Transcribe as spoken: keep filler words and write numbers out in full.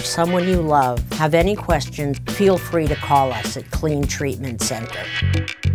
someone you love have any questions, feel free to call us at Klean Treatment Center.